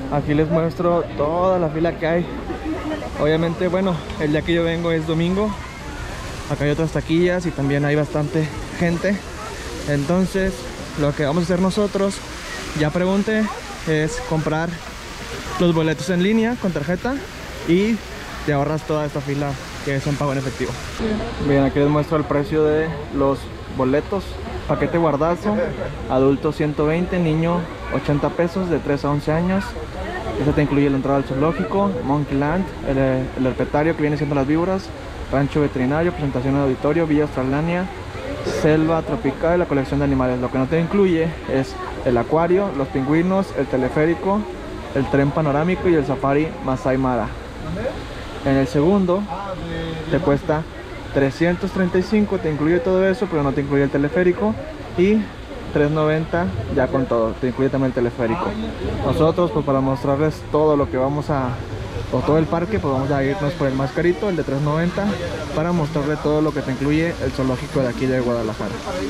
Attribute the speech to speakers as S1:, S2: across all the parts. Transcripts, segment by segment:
S1: Aquí les muestro toda la fila que hay. Obviamente, bueno, el día que yo vengo es domingo. Acá hay otras taquillas y también hay bastante gente. Entonces, lo que vamos a hacer nosotros, ya pregunté, es comprar los boletos en línea con tarjeta y te ahorras toda esta fila que es en pago en efectivo. Bien, aquí les muestro el precio de los boletos. Paquete guardazo, adulto 120, niño 80 pesos de 3 a 11 años. Este te incluye la entrada al zoológico, Monkeyland, el herpetario que viene siendo las víboras, rancho veterinario, presentación en auditorio, Villa Australiana, selva tropical y la colección de animales. Lo que no te incluye es el acuario, los pingüinos, el teleférico, el tren panorámico y el safari Masai Mara. En el segundo te cuesta 335, te incluye todo eso, pero no te incluye el teleférico, y 390 ya con todo, te incluye también el teleférico. Nosotros, pues para mostrarles todo lo que vamos a, o todo el parque, pues vamos a irnos por el más carito, el de 390, para mostrarle todo lo que te incluye el zoológico de aquí de Guadalajara.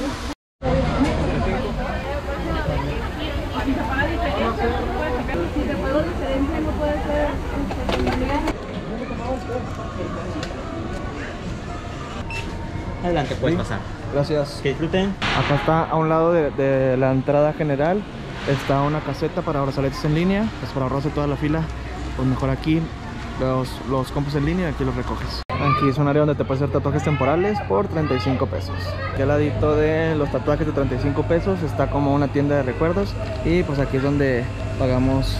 S2: Adelante, puedes pasar.
S1: Gracias.
S2: Que disfruten.
S1: Acá está, a un lado de la entrada general, está una caseta para brazaletes en línea. Pues para ahorrarse toda la fila, pues mejor aquí los compras en línea y aquí los recoges. Aquí es un área donde te puedes hacer tatuajes temporales por 35 pesos. Aquí al ladito de los tatuajes de 35 pesos está como una tienda de recuerdos. Y pues aquí es donde pagamos,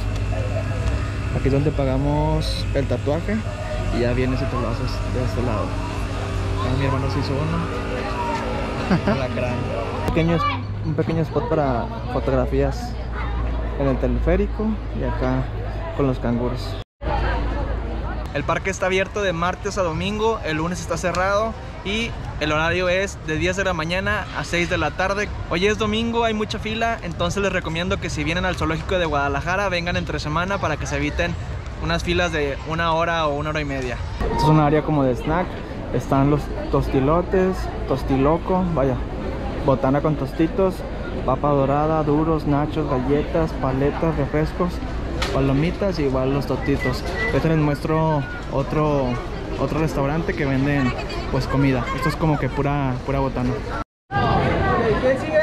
S1: el tatuaje. Y ya viene si te lo haces de este lado. Mi hermano se hizo uno. Un pequeño spot para fotografías en el teleférico y acá con los canguros. El parque está abierto de martes a domingo, el lunes está cerrado y el horario es de 10 de la mañana a 6 de la tarde. Hoy es domingo, hay mucha fila, entonces les recomiendo que si vienen al zoológico de Guadalajara vengan entre semana para que se eviten unas filas de 1 hora o 1 hora y media. Esta es un área como de snack. Están los tostilotes, tostiloco, vaya, botana con tostitos, papa dorada, duros, nachos, galletas, paletas, refrescos, palomitas y igual los tostitos. Ahorita les muestro otro restaurante que venden pues comida. Esto es como que pura botana. ¿Qué sigue?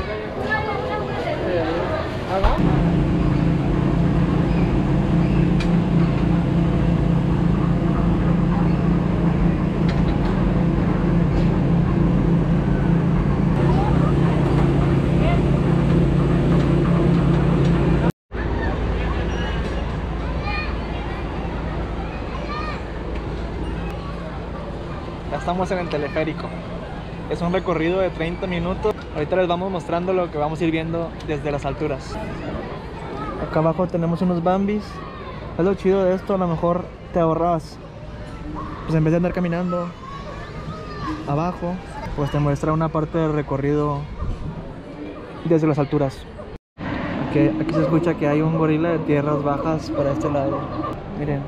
S1: Estamos en el teleférico. Es un recorrido de 30 minutos. Ahorita les vamos mostrando lo que vamos a ir viendo desde las alturas. Acá abajo tenemos unos bambis. Es lo chido de esto, a lo mejor te ahorras, pues en vez de andar caminando abajo, pues te muestra una parte del recorrido desde las alturas. Aquí se escucha que hay un gorila de tierras bajas para este lado. Miren,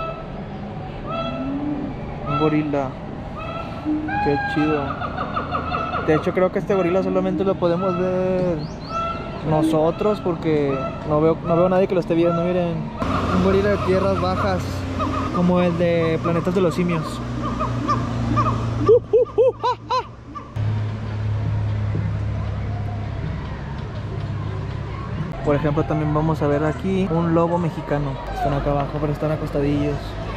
S1: un gorila. Qué chido. De hecho creo que este gorila solamente lo podemos ver nosotros porque no veo a nadie que lo esté viendo. Miren, un gorila de tierras bajas como el de Planetas de los Simios. Por ejemplo, también vamos a ver aquí un lobo mexicano. Están acá abajo, pero están acostadillos.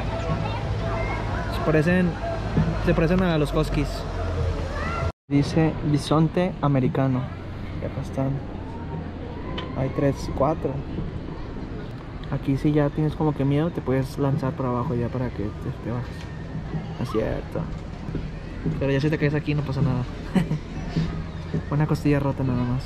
S1: Se parecen a los huskies. Dice bisonte americano. Y acá están. Hay 4. Aquí si ya tienes como que miedo, te puedes lanzar para abajo ya para que te bajes. Es cierto. Pero ya si te caes aquí no pasa nada. Una costilla rota nada más.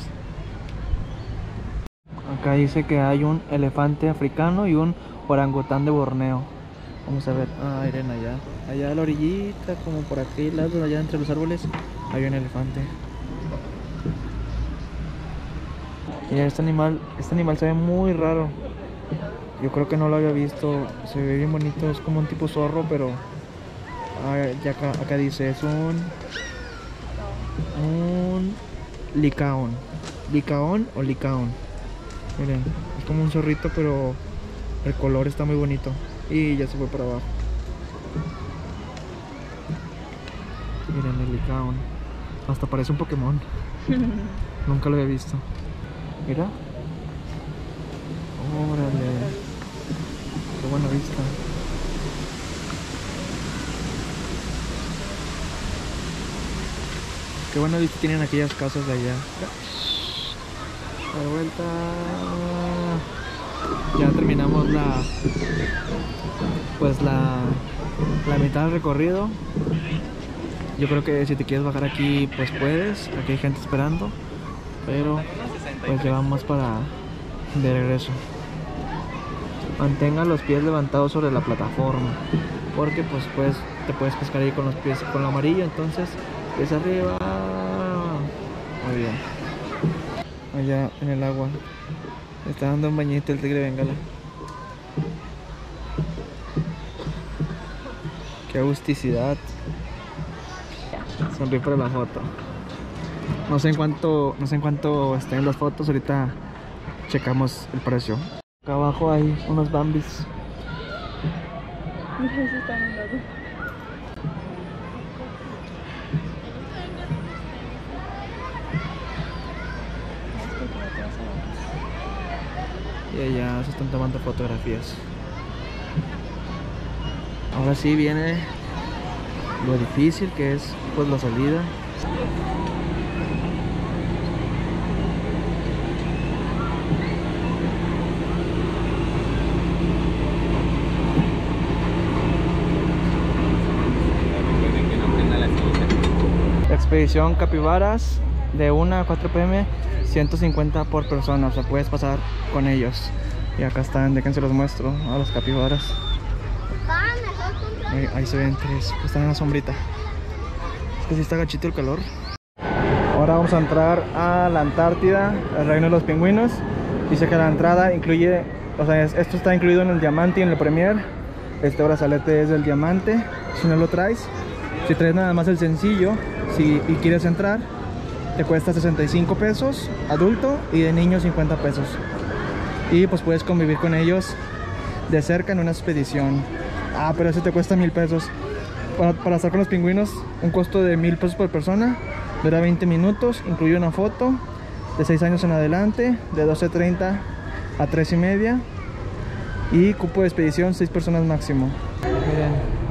S1: Acá dice que hay un elefante africano y un orangután de Borneo. Vamos a ver. Ah, miren allá. Allá a la orillita, como por aquel lado, allá entre los árboles, hay un elefante. Mira, este animal se ve muy raro. Yo creo que no lo había visto. Se ve bien bonito, es como un tipo zorro, pero ya acá dice, es un licaón. ¿Licaón o licaón? Miren, es como un zorrito, pero El color está muy bonito. Y ya se fue para abajo. Miren el Lycaon. Hasta parece un Pokémon. Nunca lo había visto. Mira. Órale. Qué buena vista. Qué buena vista tienen aquellas casas de allá. De vuelta. Ya terminamos la mitad del recorrido. Yo creo que si te quieres bajar aquí, pues puedes. Aquí hay gente esperando. Pero pues ya vamos de regreso. Mantenga los pies levantados sobre la plataforma, porque pues te puedes pescar ahí con los pies con lo amarillo. Entonces pies arriba. Muy bien. Allá en el agua está dando un bañito el tigre bengala. Qué agusticidad. Sonríe para la foto. No sé en cuánto estén las fotos. Ahorita checamos el precio. Acá abajo hay unos bambis.
S3: Mira, ese está muy loco.
S1: Y allá se están tomando fotografías. Ahora sí viene lo difícil, que es pues la salida. Expedición Capibaras de 1 a 4 p.m. 150 por persona, o sea, puedes pasar con ellos. Y acá están, déjense los muestro a los capibaras. Ahí se ven tres, están en la sombrita. Es que sí está gachito el calor. Ahora vamos a entrar a la Antártida, el reino de los pingüinos. Dice que la entrada incluye, o sea, esto está incluido en el diamante y en el premier. Este brazalete es del diamante, si no lo traes. Si traes nada más el sencillo, y quieres entrar, te cuesta 65 pesos, adulto, y de niño 50 pesos. Y pues puedes convivir con ellos de cerca en una expedición. Ah, pero ese te cuesta 1000 pesos. Para estar con los pingüinos, un costo de 1000 pesos por persona. Dura 20 minutos, incluye una foto. De 6 años en adelante, de 12:30 a 3:30. Y cupo de expedición 6 personas máximo. Miren.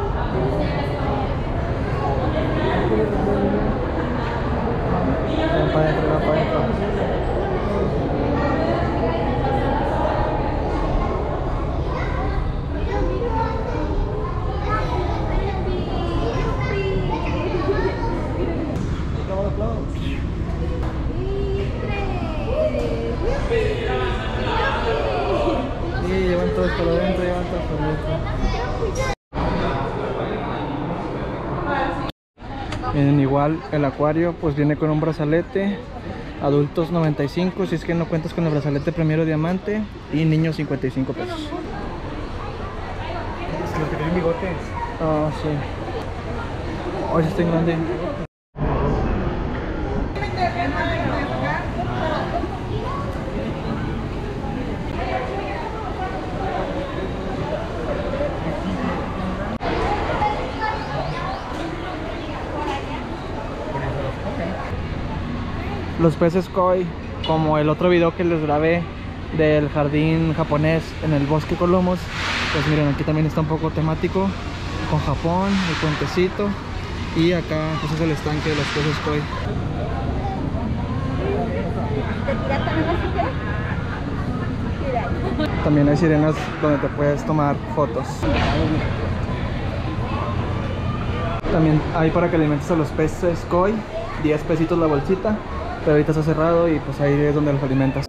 S1: Para adentro, para adentro. Sí, llevan todos por adentro, llevan todos por dentro. Miren, igual el acuario pues viene con un brazalete. Adultos 95, si es que no cuentas con el brazalete primero diamante. Y niños 55 pesos.
S2: Es los que tienen bigotes.
S1: Ah, sí. Hoy está en grande. Los peces koi, como el otro video que les grabé del jardín japonés en el bosque Colomos, pues miren, aquí también está un poco temático con Japón, el puentecito, y acá pues es el estanque de los peces koi. También hay sirenas donde te puedes tomar fotos. También hay para que alimentes a los peces koi, 10 pesitos la bolsita. Pero ahorita está cerrado y pues ahí es donde los alimentas.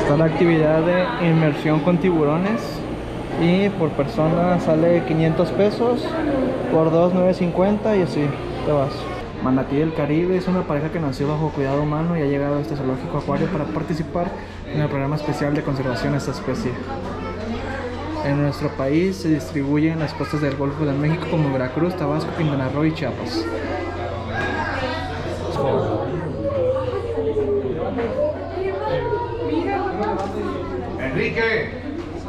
S1: Está la actividad de inmersión con tiburones y por persona sale 500 pesos, por 2 9.50 y así te vas. Manatí del Caribe es una pareja que nació bajo cuidado humano y ha llegado a este zoológico acuario para participar en el programa especial de conservación de esta especie. En nuestro país se distribuye en las costas del Golfo de México como Veracruz, Tabasco, Quintana Roo y Chiapas.
S3: Enrique.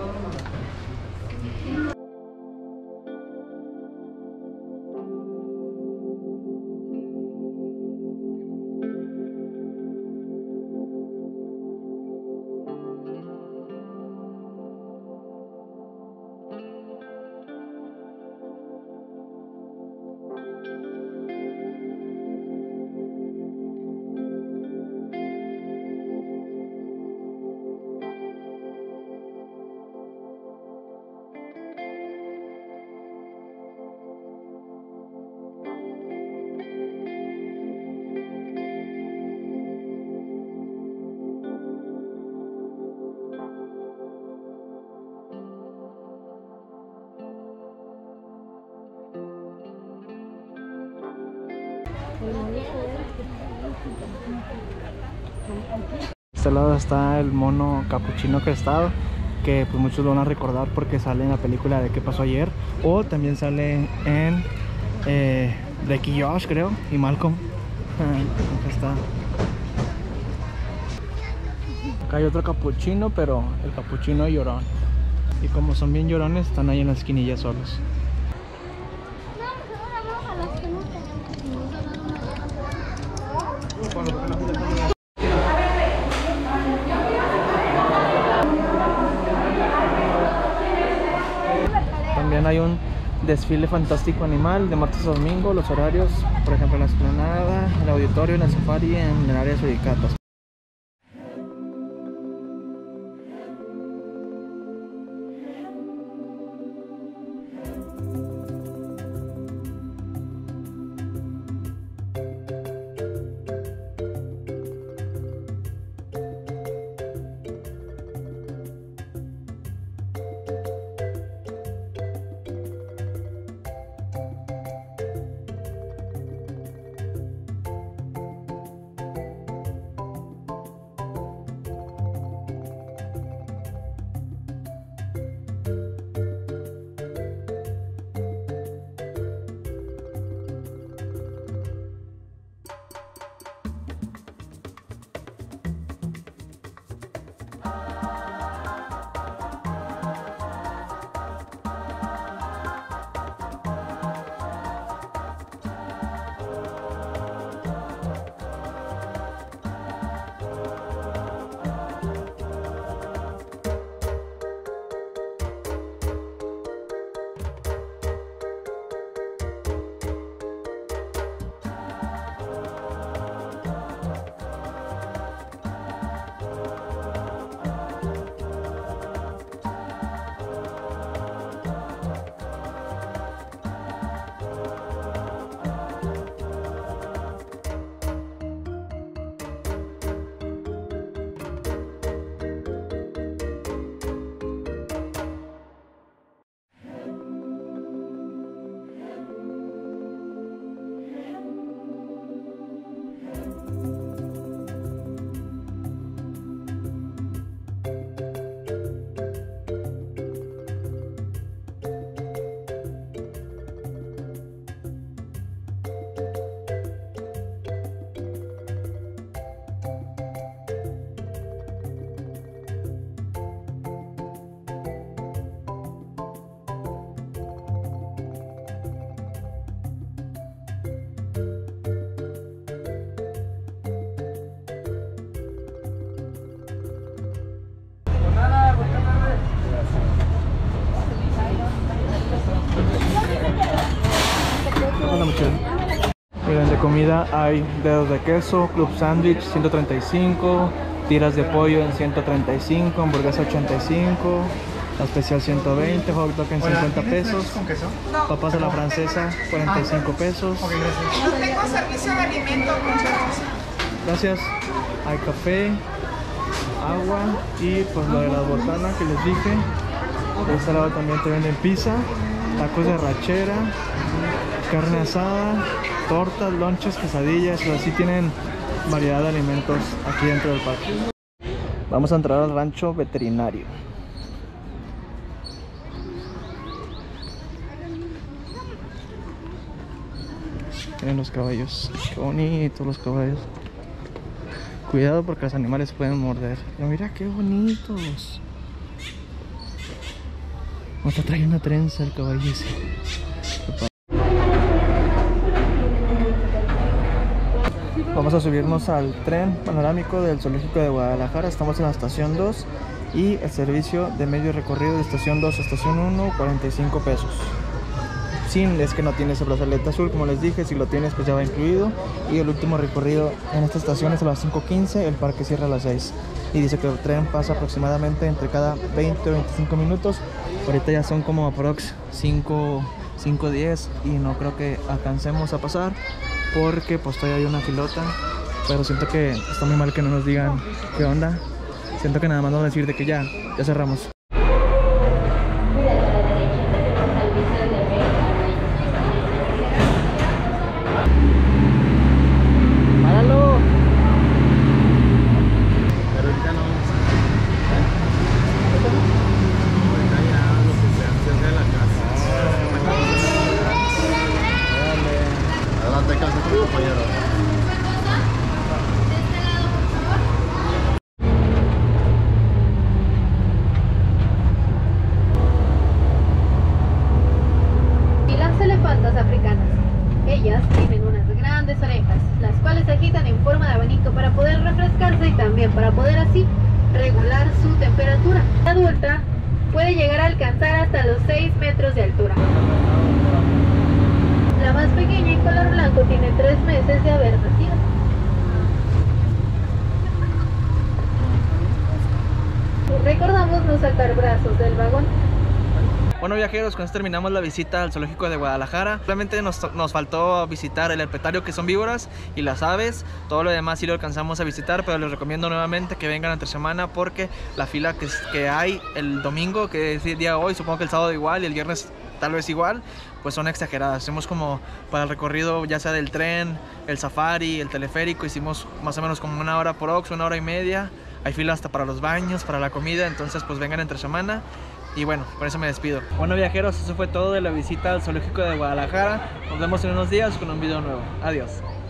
S1: Este lado está el mono capuchino crestado, que pues muchos lo van a recordar porque sale en la película de ¿Qué pasó ayer? O también sale en Drake y Josh, creo, y Malcolm. Acá está. Acá hay otro capuchino, pero el capuchino llorón. Y como son bien llorones, están ahí en la esquinilla solos. También hay un desfile fantástico animal de martes a domingo. Los horarios, por ejemplo, en la explanada, en el auditorio, en el safari, en el área de suricatas. Miren, de comida hay dedos de queso, club sandwich 135, tiras de pollo en 135, hamburguesa 85, la especial 120, hot dog en 50 pesos, papas a la francesa 45 pesos.
S4: No tengo servicio de alimentos, muchas gracias.
S1: Gracias. Hay café, agua y pues lo de la botana que les dije. De este lado también te venden pizza, tacos de rachera, carne asada, tortas, lonches, quesadillas, pero así tienen variedad de alimentos aquí dentro del parque. Vamos a entrar al rancho veterinario. Miren los caballos, qué bonitos los caballos. Cuidado porque los animales pueden morder. Pero mira qué bonitos. Hasta trae una trenza el caballo ese. Vamos a subirnos al tren panorámico del Zoológico de Guadalajara. Estamos en la estación 2 y el servicio de medio recorrido de estación 2 a estación 1, 45 pesos. Sin es que no tienes el brazalete azul, como les dije. Si lo tienes pues ya va incluido. Y el último recorrido en esta estación es a las 5:15. El parque cierra a las 6 y dice que el tren pasa aproximadamente entre cada 20 o 25 minutos. Ahorita ya son como aprox 5:10 y no creo que alcancemos a pasar porque pues todavía hay una filota. Pero siento que está muy mal que no nos digan qué onda. Siento que nada más nos van a decir de que ya cerramos.
S3: Africanas. Ellas tienen unas grandes orejas, las cuales se agitan en forma de abanico para poder refrescarse y también para poder así regular su temperatura. La adulta puede llegar a alcanzar hasta los 6 metros de altura. La más pequeña en color blanco tiene 3 meses de haber nacido. Recordamos no sacar brazos del vagón.
S1: Bueno, viajeros, con esto terminamos la visita al Zoológico de Guadalajara. Realmente nos faltó visitar el herpetario, que son víboras, y las aves. Todo lo demás sí lo alcanzamos a visitar, pero les recomiendo nuevamente que vengan entre semana porque la fila que hay el domingo, que es el día de hoy, supongo que el sábado igual y el viernes tal vez igual, pues son exageradas. Hicimos como para el recorrido ya sea del tren, el safari, el teleférico, hicimos más o menos como 1 hora por ox, 1 hora y media. Hay fila hasta para los baños, para la comida, entonces pues vengan entre semana. Y bueno, por eso me despido. Bueno, viajeros, eso fue todo de la visita al Zoológico de Guadalajara. Nos vemos en unos días con un video nuevo. Adiós.